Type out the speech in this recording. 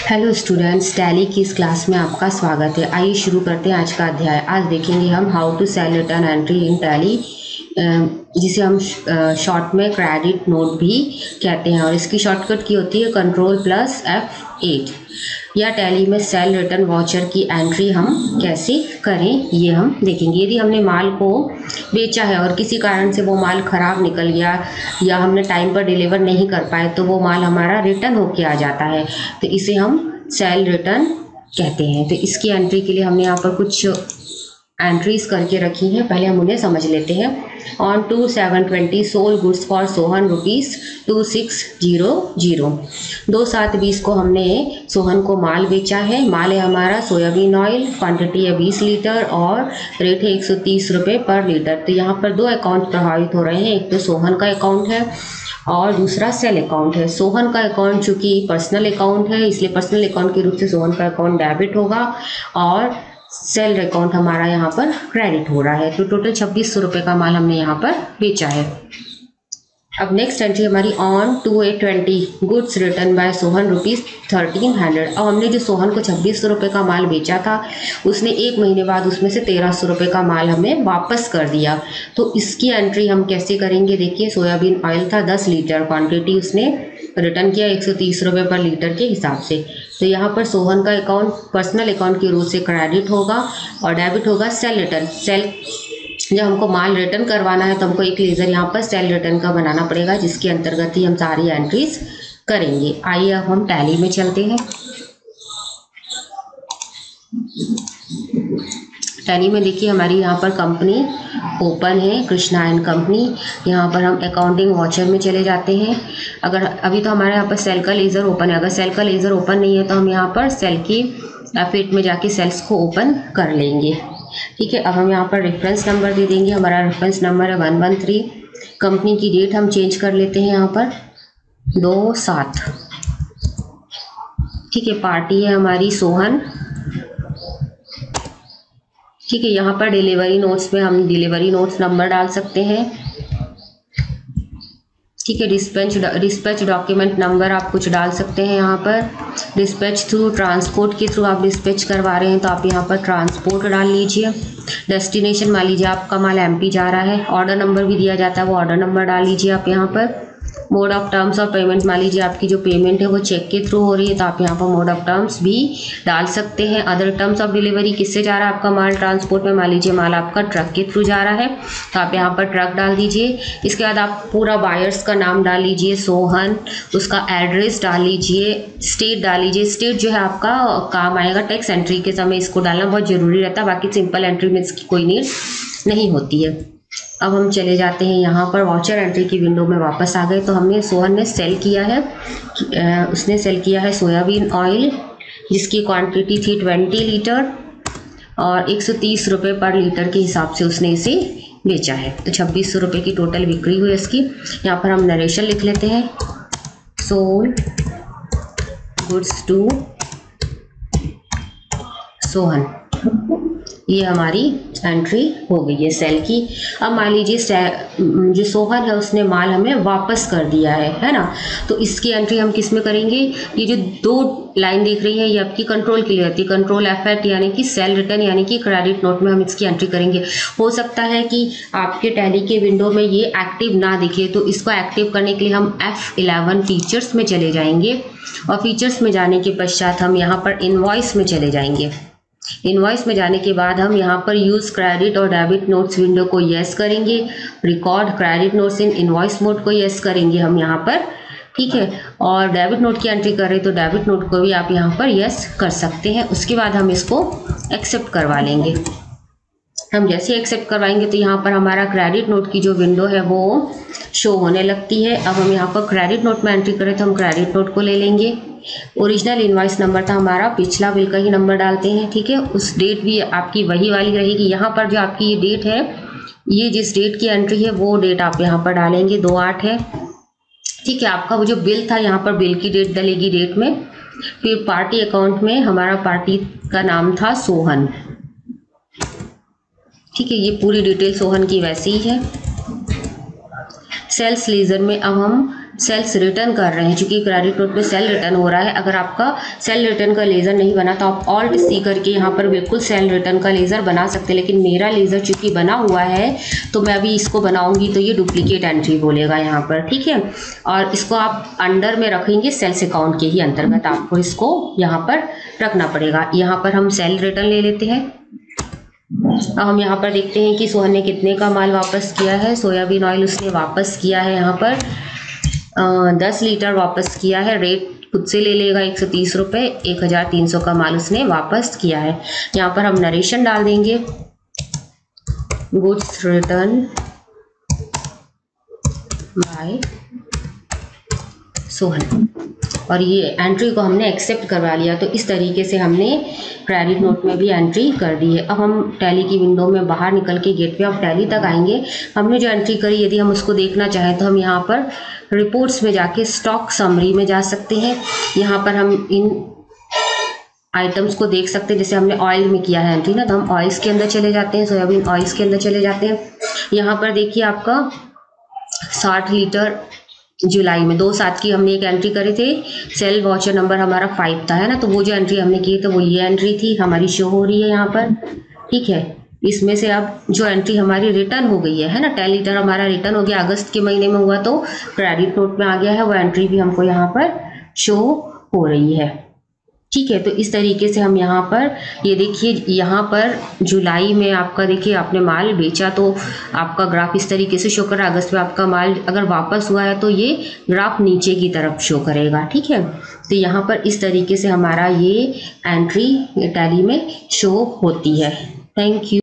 Hello students, tally की इस class में आपका स्वागत है। आइए शुरू करते हैं आज का अध्याय। आज देखेंगे हम how to sale return entry in Tally, जिसे हम शॉर्ट में क्रेडिट नोट भी कहते हैं, और इसकी शॉर्टकट की होती है Ctrl+F8। या टैली में सेल रिटर्न वाउचर की एंट्री हम कैसे करें ये हम देखेंगे। यदि हमने माल को बेचा है और किसी कारण से वो माल ख़राब निकल गया या हमने टाइम पर डिलीवर नहीं कर पाए तो वो माल हमारा रिटर्न होके आ जाता है, तो इसे हम सेल रिटर्न कहते हैं। तो इसकी एंट्री के लिए हमने यहाँ पर कुछ एंट्रीज करके रखी हैं, पहले हम उन्हें समझ लेते हैं। On two 720 sold goods for Sohan ₹2600। 2/7/20 को हमने सोहन को माल बेचा है। माल है हमारा सोयाबीन ऑयल, क्वांटिटी है 20 लीटर और रेट है 130 रुपये पर लीटर। तो यहाँ पर दो अकाउंट प्रभावित हो रहे हैं, एक तो सोहन का अकाउंट है और दूसरा सेल अकाउंट है। सोहन का अकाउंट चूंकि पर्सनल अकाउंट है, इसलिए पर्सनल अकाउंट के रूप से सोहन का अकाउंट डेबिट होगा और सेल अकाउंट हमारा यहाँ पर क्रेडिट हो रहा है। तो टोटल 2600 रुपये का माल हमने यहाँ पर बेचा है। अब नेक्स्ट एंट्री हमारी on 2/8/20 goods return by Sohan ₹1300। अब हमने जो सोहन को 2600 रुपये का माल बेचा था, उसने एक महीने बाद उसमें से 1300 रुपये का माल हमें वापस कर दिया। तो इसकी एंट्री हम कैसे करेंगे, देखिए सोयाबीन ऑयल था 10 लीटर, क्वांटिटी उसने रिटर्न किया 130 रुपये पर लीटर के हिसाब से। तो यहाँ पर सोहन का अकाउंट पर्सनल अकाउंट के रूप से क्रेडिट होगा और डेबिट होगा सेल रिटर्न। सेल जब हमको माल रिटर्न करवाना है तो हमको एक लेजर यहाँ पर सेल रिटर्न का बनाना पड़ेगा, जिसके अंतर्गत ही हम सारी एंट्रीज करेंगे। आइए अब हम टैली में चलते हैं। टैली में देखिए हमारी यहाँ पर कंपनी ओपन है, कृष्णा एंड कंपनी। यहाँ पर हम अकाउंटिंग वाउचर में चले जाते हैं। अगर अभी तो हमारे यहाँ पर सेल का लेज़र ओपन है, अगर सेल का लेज़र ओपन नहीं है तो हम यहाँ पर सेल की F8 में जाके सेल्स को ओपन कर लेंगे। ठीक है, अब हम यहाँ पर रेफरेंस नंबर दे देंगे। हमारा रेफरेंस नंबर है 113। कंपनी की डेट हम चेंज कर लेते हैं यहाँ पर 2/7। ठीक है, पार्टी है हमारी सोहन। ठीक है, यहाँ पर डिलीवरी नोट्स में हम डिलीवरी नोट्स नंबर डाल सकते हैं। ठीक है, डिस्पैच डॉक्यूमेंट नंबर आप कुछ डाल सकते हैं यहाँ पर। डिस्पैच थ्रू ट्रांसपोर्ट के थ्रू आप डिस्पैच करवा रहे हैं तो आप यहाँ पर ट्रांसपोर्ट डाल लीजिए। डेस्टिनेशन मान लीजिए आपका माल MP जा रहा है, ऑर्डर नंबर भी दिया जाता है, वो ऑर्डर नंबर डाल लीजिए आप यहाँ पर। Mode of terms of payment मान लीजिए आपकी जो पेमेंट है वो चेक के थ्रू हो रही है तो आप यहाँ पर मोड ऑफ टर्म्स भी डाल सकते हैं। अदर टर्म्स ऑफ डिलीवरी, किससे जा रहा है आपका माल ट्रांसपोर्ट में, मान लीजिए माल आपका ट्रक के थ्रू जा रहा है तो आप यहाँ पर ट्रक डाल दीजिए। इसके बाद आप पूरा बायर्स का नाम डाल लीजिए, सोहन, उसका एड्रेस डाल लीजिए, स्टेट डाल लीजिए। स्टेट जो है आपका काम आएगा टैक्स एंट्री के समय, इसको डालना बहुत ज़रूरी रहता है, बाकी सिंपल एंट्री में इसकी कोई नीड नहीं होती है। अब हम चले जाते हैं यहाँ पर वाउचर एंट्री की विंडो में वापस आ गए। तो हमने सोहन ने सेल किया है, उसने सेल किया है सोयाबीन ऑयल, जिसकी क्वांटिटी थी 20 लीटर और 130 रुपये पर लीटर के हिसाब से उसने इसे बेचा है। तो 2600 रुपये की टोटल बिक्री हुई इसकी। यहाँ पर हम नरेशन लिख लेते हैं, सोल्ड गुड्स टू सोहन। ये हमारी एंट्री हो गई है सेल की। अब मान लीजिए जो सोहन है उसने माल हमें वापस कर दिया है ना, तो इसकी एंट्री हम किस में करेंगे। ये जो दो लाइन देख रही है ये आपकी कंट्रोल के लिए होती है, Ctrl+F8 यानी कि सेल रिटर्न यानी कि क्रेडिट नोट में हम इसकी एंट्री करेंगे। हो सकता है कि आपके टैली के विंडो में ये एक्टिव ना दिखे, तो इसको एक्टिव करने के लिए हम F11 फीचर्स में चले जाएंगे और फीचर्स में जाने के पश्चात हम यहाँ पर इनवॉइस में चले जाएंगे। इनवॉइस में जाने के बाद हम यहाँ पर यूज़ क्रेडिट और डेबिट नोट्स विंडो को यस करेंगे। Record credit notes in invoice mode को यस करेंगे हम यहाँ पर। ठीक है, और डेबिट नोट की एंट्री कर रहे तो डेबिट नोट को भी आप यहाँ पर यस कर सकते हैं। उसके बाद हम इसको एक्सेप्ट करवा लेंगे। हम जैसे एक्सेप्ट करवाएंगे तो यहाँ पर हमारा क्रेडिट नोट की जो विंडो है वो शो होने लगती है। अब हम यहाँ पर क्रेडिट नोट में एंट्री करें तो हम क्रेडिट नोट को ले लेंगे। ओरिजिनल इनवॉइस नंबर था हमारा, पिछला बिल का ही नंबर डालते हैं। ठीक है, उस डेट भी आपकी वही वाली रहेगी। यहाँ पर जो आपकी ये डेट है, ये जिस डेट की एंट्री है वो डेट आप यहाँ पर डालेंगे, 2/8 है। ठीक है, आपका वो जो बिल था यहाँ पर बिल की डेट डलेगी डेट में। फिर पार्टी अकाउंट में हमारा पार्टी का नाम था सोहन। ठीक है, ये पूरी डिटेल सोहन की वैसी ही है। सेल्स लेजर में अब हम सेल्स रिटर्न कर रहे हैं, चूंकि क्रेडिट नोट में सेल रिटर्न हो रहा है। अगर आपका सेल रिटर्न का लेज़र नहीं बना तो आप ऑल्ट सी करके यहाँ पर बिल्कुल सेल रिटर्न का लेज़र बना सकते हैं, लेकिन मेरा लेज़र चूंकि बना हुआ है तो मैं अभी इसको बनाऊंगी तो ये डुप्लीकेट एंट्री बोलेगा यहाँ पर, ठीक है। और इसको आप अंडर में रखेंगे सेल्स अकाउंट के ही अंतर्गत आपको इसको यहाँ पर रखना पड़ेगा। यहाँ पर हम सेल रिटर्न ले लेते हैं। अब हम यहाँ पर देखते हैं कि सोहन ने कितने का माल वापस किया है। सोयाबीन ऑयल उसने वापस किया है यहाँ पर 10 लीटर वापस किया है। रेट खुद से ले लेगा 130 रुपये। 1300 का माल उसने वापस किया है। यहाँ पर हम नरेशन डाल देंगे, गुड्स रिटर्न बाय सोहन, और ये एंट्री को हमने एक्सेप्ट करवा लिया। तो इस तरीके से हमने क्रेडिट नोट में भी एंट्री कर दी है। अब हम टैली की विंडो में बाहर निकल के गेटवे ऑफ टैली तक आएंगे। हमने जो एंट्री करी यदि हम उसको देखना चाहें तो हम यहाँ पर रिपोर्ट्स में जाके स्टॉक समरी में जा सकते हैं। यहाँ पर हम इन आइटम्स को देख सकते हैं। जैसे हमने ऑयल में किया है एंट्री ना, तो हम ऑयल्स के अंदर चले जाते हैं, सोयाबीन ऑयल्स के अंदर चले जाते हैं। यहाँ पर देखिए आपका 60 लीटर जुलाई में 2/7 की हमने एक एंट्री करी थी। सेल वाउचर नंबर हमारा 5 था, है ना। तो वो जो एंट्री हमने की तो वो ये एंट्री थी, हमारी शो हो रही है यहाँ पर, ठीक है। इसमें से अब जो एंट्री हमारी रिटर्न हो गई है ना, 10 लीटर हमारा रिटर्न हो गया, अगस्त के महीने में हुआ तो क्रेडिट नोट में आ गया है, वो एंट्री भी हमको यहाँ पर शो हो रही है, ठीक है। तो इस तरीके से हम यहाँ पर ये देखिए, यहाँ पर जुलाई में आपका देखिए आपने माल बेचा तो आपका ग्राफ इस तरीके से शो कर रहा है। अगस्त में आपका माल अगर वापस हुआ है तो ये ग्राफ नीचे की तरफ शो करेगा, ठीक है। तो यहाँ पर इस तरीके से हमारा ये एंट्री टैली में शो होती है। Thank you.